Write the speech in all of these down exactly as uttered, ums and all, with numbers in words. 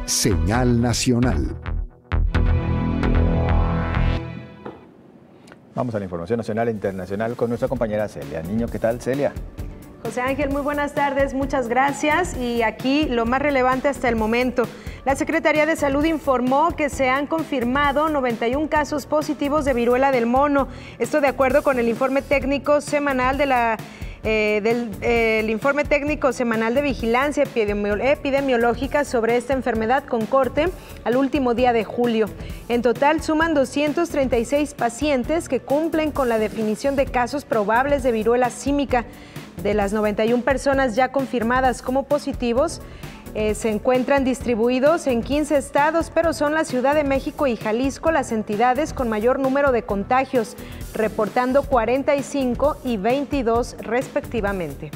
Señal Nacional. Vamos a la información nacional e internacional con nuestra compañera Celia Niño. ¿Qué tal, Celia? José Ángel, muy buenas tardes, muchas gracias. Y aquí lo más relevante hasta el momento. La Secretaría de Salud informó que se han confirmado noventa y un casos positivos de viruela del mono. Esto de acuerdo con el informe técnico semanal de la... Eh, del eh, el informe técnico semanal de vigilancia epidemiológica sobre esta enfermedad con corte al último día de julio. En total suman doscientos treinta y seis pacientes que cumplen con la definición de casos probables de viruela símica. De las noventa y una personas ya confirmadas como positivos, Eh, se encuentran distribuidos en quince estados, pero son la Ciudad de México y Jalisco las entidades con mayor número de contagios, reportando cuarenta y cinco y veintidós respectivamente.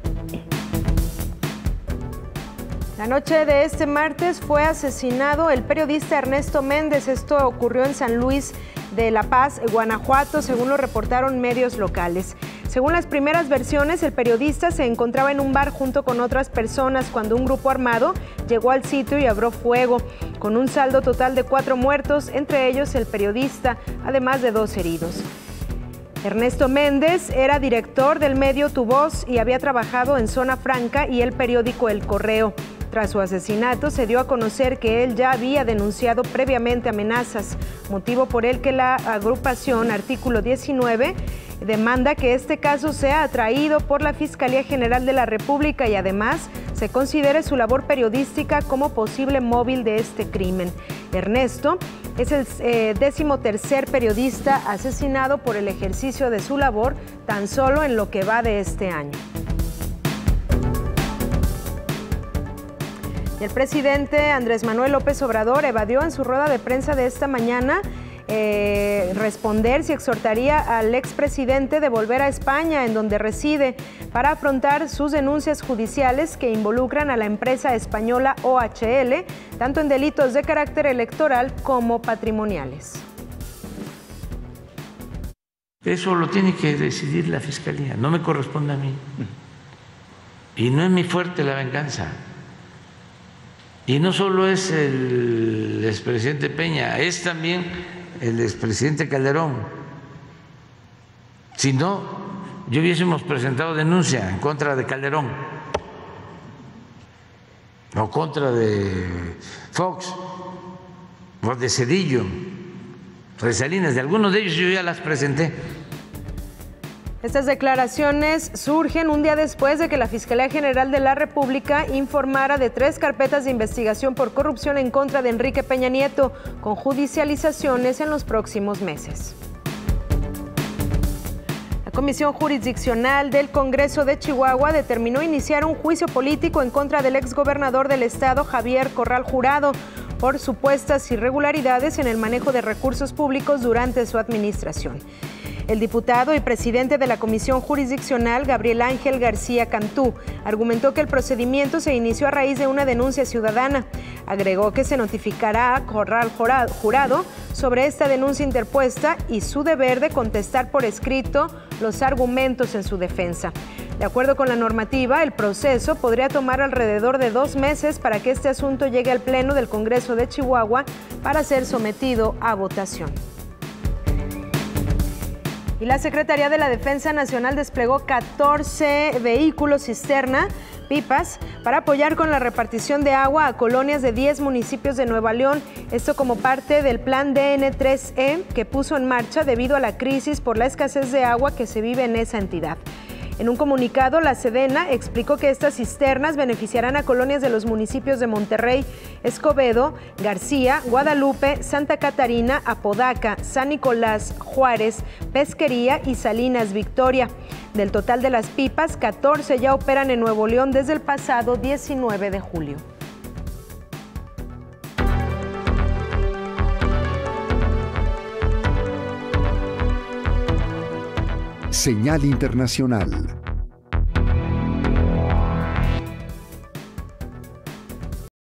La noche de este martes fue asesinado el periodista Ernesto Méndez. Esto ocurrió en San Luis de La Paz, Guanajuato, según lo reportaron medios locales. Según las primeras versiones, el periodista se encontraba en un bar junto con otras personas cuando un grupo armado llegó al sitio y abrió fuego, con un saldo total de cuatro muertos, entre ellos el periodista, además de dos heridos. Ernesto Méndez era director del medio Tu Voz y había trabajado en Zona Franca y el periódico El Correo. Tras su asesinato, se dio a conocer que él ya había denunciado previamente amenazas, motivo por el que la agrupación Artículo diecinueve demanda que este caso sea atraído por la Fiscalía General de la República y además se considere su labor periodística como posible móvil de este crimen. Ernesto es el eh, decimotercer periodista asesinado por el ejercicio de su labor tan solo en lo que va de este año. Y el presidente Andrés Manuel López Obrador evadió en su rueda de prensa de esta mañana eh, responder si exhortaría al expresidente de volver a España, en donde reside, para afrontar sus denuncias judiciales que involucran a la empresa española O H L, tanto en delitos de carácter electoral como patrimoniales. Eso lo tiene que decidir la Fiscalía, no me corresponde a mí. Y no es mi fuerte la venganza. Y no solo es el expresidente Peña, es también el expresidente Calderón. Si no, yo hubiésemos presentado denuncia en contra de Calderón o contra de Fox o de Zedillo, de Salinas, de algunos de ellos yo ya las presenté. Estas declaraciones surgen un día después de que la Fiscalía General de la República informara de tres carpetas de investigación por corrupción en contra de Enrique Peña Nieto, con judicializaciones en los próximos meses. La Comisión Jurisdiccional del Congreso de Chihuahua determinó iniciar un juicio político en contra del exgobernador del estado, Javier Corral Jurado, por supuestas irregularidades en el manejo de recursos públicos durante su administración. El diputado y presidente de la Comisión Jurisdiccional, Gabriel Ángel García Cantú, argumentó que el procedimiento se inició a raíz de una denuncia ciudadana. Agregó que se notificará a Corral Jurado sobre esta denuncia interpuesta y su deber de contestar por escrito los argumentos en su defensa. De acuerdo con la normativa, el proceso podría tomar alrededor de dos meses para que este asunto llegue al Pleno del Congreso de Chihuahua para ser sometido a votación. Y la Secretaría de la Defensa Nacional desplegó catorce vehículos cisterna, pipas, para apoyar con la repartición de agua a colonias de diez municipios de Nuevo León. Esto como parte del plan D N tres E que puso en marcha debido a la crisis por la escasez de agua que se vive en esa entidad. En un comunicado, la Sedena explicó que estas cisternas beneficiarán a colonias de los municipios de Monterrey, Escobedo, García, Guadalupe, Santa Catarina, Apodaca, San Nicolás, Juárez, Pesquería y Salinas Victoria. Del total de las pipas, catorce ya operan en Nuevo León desde el pasado diecinueve de julio. Señal Internacional.